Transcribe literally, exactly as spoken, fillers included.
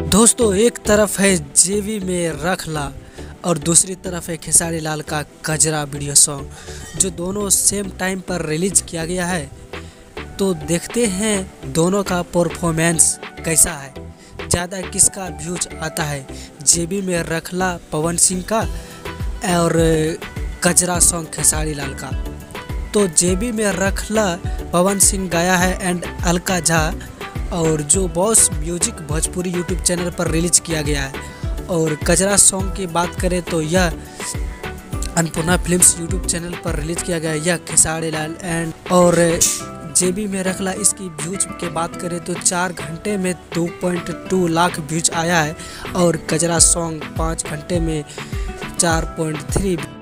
दोस्तों, एक तरफ है जेबी में रखला और दूसरी तरफ है खेसारी लाल का कजरा वीडियो सॉन्ग, जो दोनों सेम टाइम पर रिलीज किया गया है। तो देखते हैं दोनों का परफॉर्मेंस कैसा है, ज़्यादा किसका व्यूज आता है, जेबी में रखला पवन सिंह का और कजरा सॉन्ग खेसारी लाल का। तो जेबी में रखला पवन सिंह गाया है एंड अलका झा, और जो boss music Bhojpuri YouTube channel पर रिलीज किया गया है। और कजरा सॉन्ग की बात करें तो यह अन्नपूर्णा फिल्म्स यूट्यूब चैनल पर रिलीज किया गया है, यह खेसारी लाल एंड और जेबी में रखला। इसकी व्यूज के बात करें तो चार घंटे में दो पॉइंट दो लाख व्यूज आया है और कजरा सॉन्ग पाँच घंटे में चार पॉइंट तीन